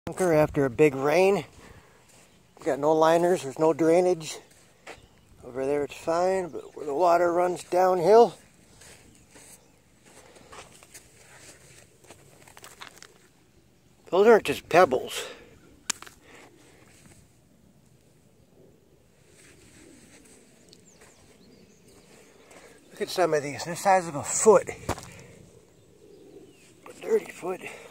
After a big rain. Got no liners, there's no drainage. Over there it's fine, but where the water runs downhill, those aren't just pebbles. Look at some of these, they're the size of a foot. A dirty foot.